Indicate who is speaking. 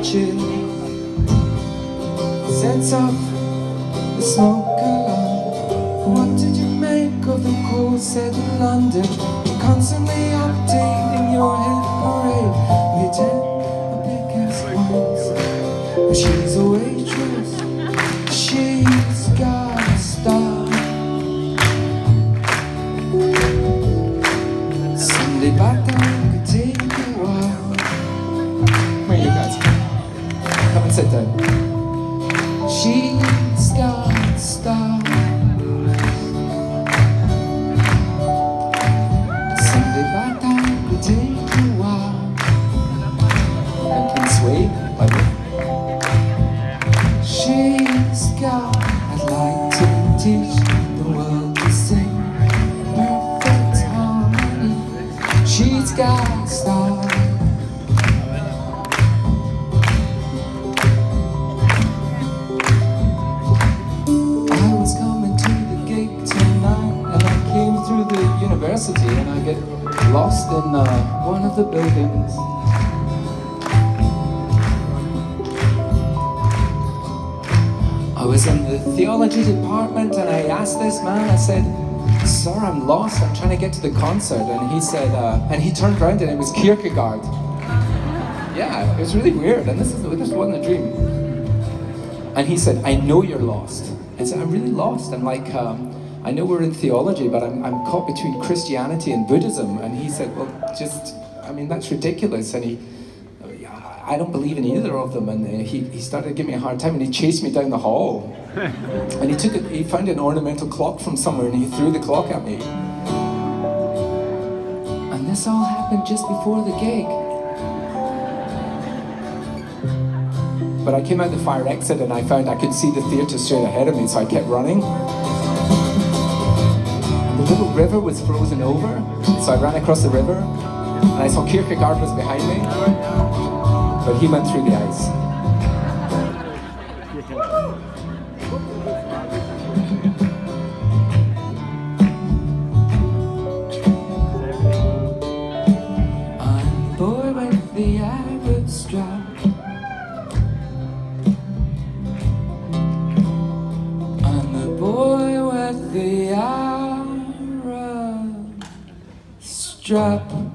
Speaker 1: chill sense of the smoke alarm. What did you make of the cool set of London? You're constantly updating your hit parade. We attend a big ass once, but she's a waitress. She's got a star. Sunday back down could take a while. Where are you guys? Come and sit down. She's got a star. Sunday back down could take a while. And can sway like it. She's got, I'd like to teach the world to sing perfect harmony. She's got a star. I was coming to the gig tonight, and I came through the university, and I get lost in one of the buildings. I was in the theology department, and I asked this man, I said, "Sir, I'm lost, I'm trying to get to the concert." And he said, and he turned around and it was Kierkegaard. Yeah, it was really weird, and this wasn't a dream. And he said, "I know you're lost." I said, "I'm really lost. I'm like, I know we're in theology, but I'm caught between Christianity and Buddhism." And he said, "Well, just, I mean, that's ridiculous." And I don't believe in either of them. And he started giving me a hard time, and he chased me down the hall. And he found an ornamental clock from somewhere, and he threw the clock at me. And this all happened just before the gig. But I came out the fire exit, and I found I could see the theatre straight ahead of me, so I kept running. And the little river was frozen over, so I ran across the river, and I saw Kierkegaard was behind me. But he went through the ice. I'm the boy with the Arab strap. I'm the boy with the Arab strap.